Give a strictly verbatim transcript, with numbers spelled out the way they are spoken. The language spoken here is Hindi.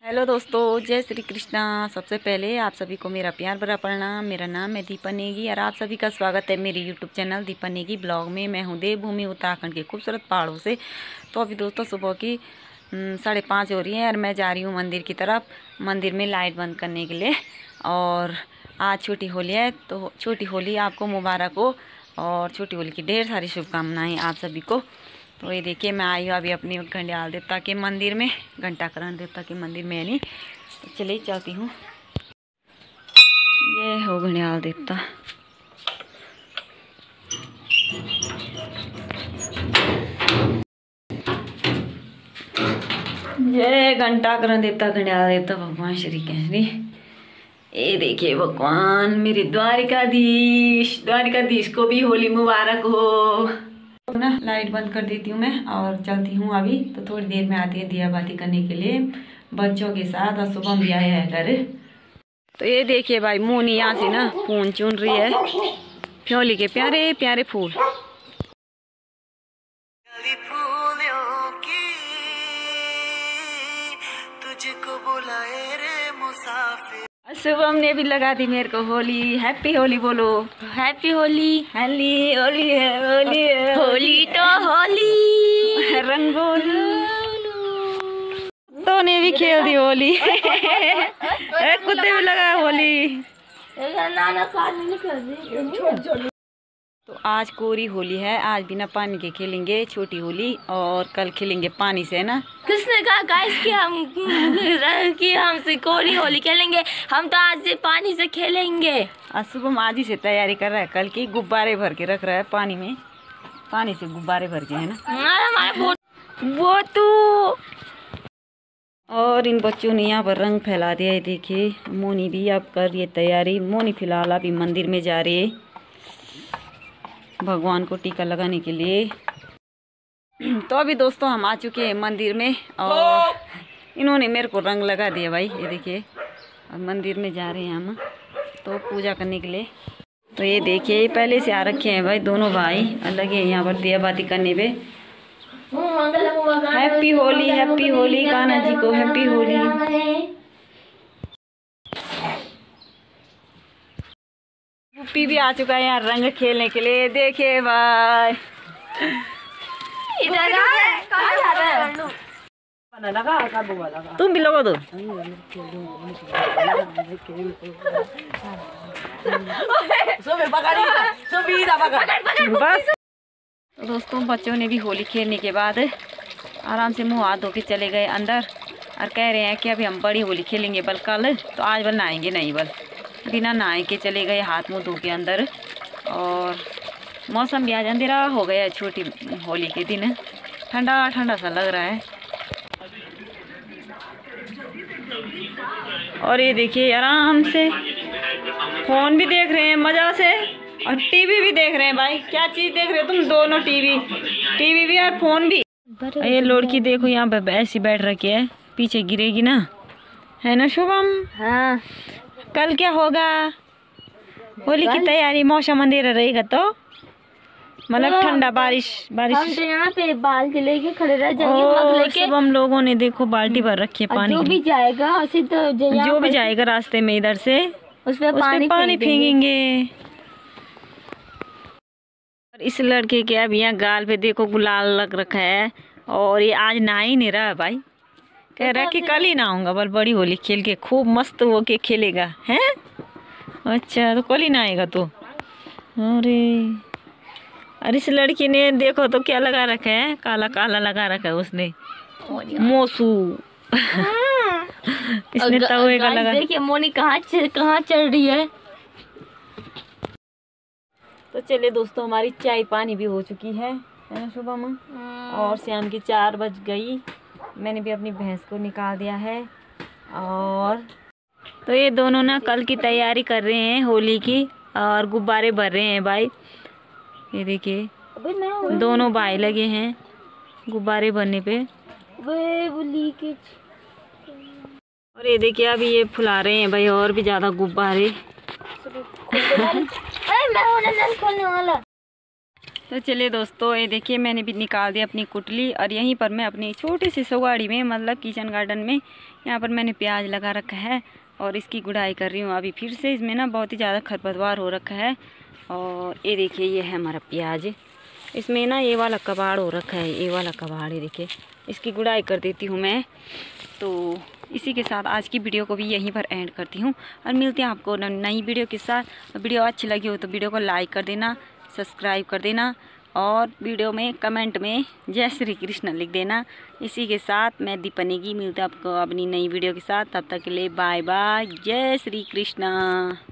हेलो दोस्तों, जय श्री कृष्णा। सबसे पहले आप सभी को मेरा प्यार भरा प्रणाम। मेरा नाम है दीपा नेगी और आप सभी का स्वागत है मेरे YouTube channel Deepa Negi blog में। मैं हूँ देवभूमि उत्तराखंड के खूबसूरत पहाड़ों से। तो अभी दोस्तों सुबह की साढ़े पाँच हो रही है और मैं जा रही हूँ मंदिर की तरफ, मंदिर में लाइट बंद करने के लिए। और आज छोटी होली है, तो छोटी होली आपको मुबारक हो और छोटी होली की ढेर सारी शुभकामनाएँ आप सभी को। तो ये देखिए मैं आई हूँ अभी अपनी घंडियाल देवता के मंदिर में, घंटाकरण देवता के मंदिर में नहीं। तो चलिए चलती हूँ। ये हो घंडियाल देवता। ये घंटाकरण देवता, घंडियाल देवता भगवान श्री कृष्ण। ये देखिए भगवान मेरे द्वारिकाधीश, द्वारिकाधीश को भी होली मुबारक हो ना। लाइट बंद कर देती हूँ मैं और चलती हूँ अभी। तो थोड़ी देर में आती है दिया बाती करने के लिए बच्चों के साथ। और सुबह भी आया है घर। तो ये देखिए भाई मोनी यहाँ से ना फूल चुन रही है, फ्योली के प्यारे प्यारे फूल। तुझको बुलाए रे मुसाफिर। शुभम ने भी लगा दी मेरे को होली। हैप्पी होली बोलो। हैप्पी होली। होली होली है, होली है, होली तो होली रंगोली। तो ने भी खेल दी होली। कुत्ते भी लगा होली। तो आज कोरी होली है, आज बिना पानी के खेलेंगे छोटी होली और कल खेलेंगे पानी से, है ना। किसने कहा गाइस कि हम कि हमसे कोरी होली खेलेंगे? हम तो आज से पानी से खेलेंगे। आज सुबह आज ही से तैयारी कर रहा है, कल की गुब्बारे भर के रख रहा है पानी में, पानी से गुब्बारे भर के, है ना। हमारे वो, वो तो और इन बच्चों ने यहाँ पर रंग फैला दिया है। देखिए मोनी भी अब कर रही है तैयारी। मोनी फिलहाल अभी मंदिर में जा रही है भगवान को टीका लगाने के लिए। तो अभी दोस्तों हम आ चुके हैं मंदिर में और इन्होंने मेरे को रंग लगा दिया भाई। ये देखिए अब मंदिर में जा रहे हैं हम तो पूजा करने के लिए। तो ये देखिए पहले से आ रखे हैं भाई दोनों भाई अलग है यहाँ पर दिया बाती करने पे। हैप्पी होली, हैप्पी होली कान्हा जी को हैप्पी होली। गुप्पी भी आ चुका है यहाँ रंग खेलने के लिए। देखिए भाई इधर तुम भी लोगो दो। बस दोस्तों बच्चों ने भी होली खेलने के बाद आराम से मुंह हाथ धो के चले गए अंदर और कह रहे हैं कि अभी हम बड़ी होली खेलेंगे बल कल। तो आज बल नहाएंगे नहीं, बल बिना नहाए के चले गए हाथ मुंह धो के अंदर। और मौसम भी आज अंधेरा हो गया है छोटी होली के दिन, ठंडा ठंडा सा लग रहा है। और ये देखिए आराम से फोन भी देख रहे हैं मज़ा से और टीवी भी देख रहे हैं भाई। क्या चीज़ देख रहे हो तुम दोनों? टीवी टीवी भी और फोन भी। ये लड़की देखो यहाँ पे ऐसी बैठ रखी है, पीछे गिरेगी ना, है ना शुभम? हाँ। कल क्या होगा? होली की तैयारी, मौसम अंधेरा रहेगा तो मतलब ठंडा बारिश बारिश। हम तो यहाँ पे बाल्टी लेके खड़े रह जाएंगे। शुभम लोगों ने देखो बाल्टी भर रखी है पानी। जो भी जाएगा उसी तो जो भी जाएगा रास्ते में इधर से उस पे पानी, पानी फेंकेंगे। और इस लड़के के अब यहाँ गाल पे देखो गुलाल लग रखा है और ये आज नहा ही नहीं रहा भाई। कह रहा है कि कल ही नहाऊंगा, बल बड़ी होली खेल के खूब मस्त हो के खेलेगा, हैं? अच्छा तो कल ही नहाएगा तो। अरे अरे इस लड़की ने देखो तो क्या लगा रखा है, काला काला लगा रखा है उसने, मोसू। इसने तवे का लगा। देखिए मोनी कहाँ कहाँ चढ़ रही है। तो चलिए दोस्तों हमारी चाय पानी भी हो चुकी है, है ना शुभम? और शाम की चार बज गई। मैंने भी अपनी भैंस को निकाल दिया है। और तो ये दोनों ना कल की तैयारी कर रहे हैं होली की और गुब्बारे भर रहे हैं भाई। ये देखिए दोनों भाई लगे हैं गुब्बारे भरने पे। और ये देखिए अभी ये फुला रहे हैं भाई और भी ज्यादा गुब्बारे। खोलने वाला। तो चलिए दोस्तों, ये देखिए मैंने भी निकाल दिया अपनी कुटली और यहीं पर मैं अपनी छोटी सी सौगाड़ी में, मतलब किचन गार्डन में, यहाँ पर मैंने प्याज लगा रखा है और इसकी गुड़ाई कर रही हूँ अभी फिर से। इसमें ना बहुत ही ज़्यादा खरपतवार हो रखा है। और ये देखिए ये है हमारा प्याज, इसमें ना ये वाला कबाड़ हो रखा है, ये वाला कबाड़ है देखिए, इसकी गुड़ाई कर देती हूँ मैं। तो इसी के साथ आज की वीडियो को भी यहीं पर एंड करती हूँ और मिलते हैं आपको नई वीडियो के साथ। वीडियो अच्छी लगी हो तो वीडियो को लाइक कर देना, सब्सक्राइब कर देना और वीडियो में कमेंट में जय श्री कृष्ण लिख देना। इसी के साथ मैं दीपनेगी, मिलता आपको अपनी नई वीडियो के साथ। तब तक के लिए बाय बाय, जय श्री कृष्ण।